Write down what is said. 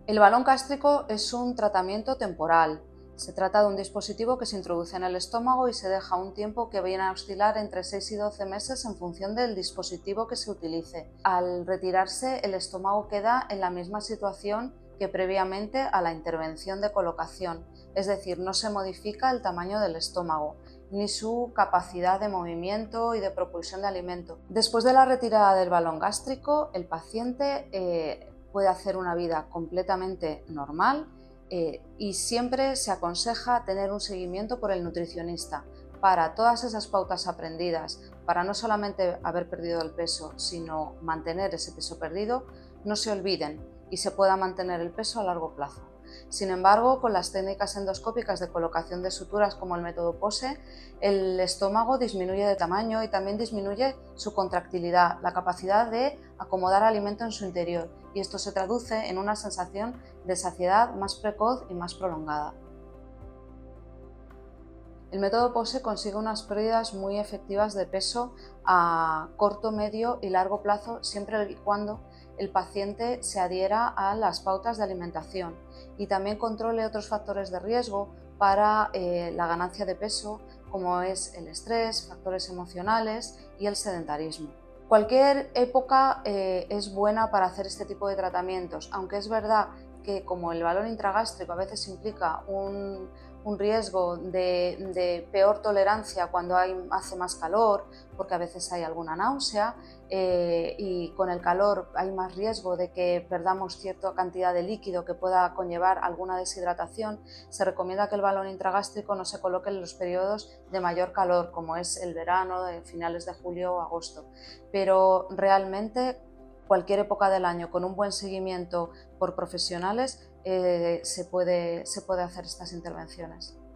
El balón gástrico es un tratamiento temporal. Se trata de un dispositivo que se introduce en el estómago y se deja un tiempo que viene a oscilar entre 6 y 12 meses en función del dispositivo que se utilice. Al retirarse, el estómago queda en la misma situación que previamente a la intervención de colocación, es decir, no se modifica el tamaño del estómago ni su capacidad de movimiento y de propulsión de alimento. Después de la retirada del balón gástrico, el paciente puede hacer una vida completamente normal y siempre se aconseja tener un seguimiento por el nutricionista para todas esas pautas aprendidas, para no solamente haber perdido el peso, sino mantener ese peso perdido, no se olviden y se pueda mantener el peso a largo plazo. Sin embargo, con las técnicas endoscópicas de colocación de suturas como el método POSE, el estómago disminuye de tamaño y también disminuye su contractilidad, la capacidad de acomodar alimento en su interior, y esto se traduce en una sensación de saciedad más precoz y más prolongada. El método POSE consigue unas pérdidas muy efectivas de peso a corto, medio y largo plazo, siempre y cuando el paciente se adhiera a las pautas de alimentación y también controle otros factores de riesgo para la ganancia de peso, como es el estrés, factores emocionales y el sedentarismo. Cualquier época es buena para hacer este tipo de tratamientos, aunque es verdad que como el balón intragástrico a veces implica un riesgo de peor tolerancia cuando hace más calor, porque a veces hay alguna náusea y con el calor hay más riesgo de que perdamos cierta cantidad de líquido que pueda conllevar alguna deshidratación. Se recomienda que el balón intragástrico no se coloque en los periodos de mayor calor, como es el verano, de finales de julio o agosto, pero realmente cualquier época del año con un buen seguimiento por profesionales se puede hacer estas intervenciones.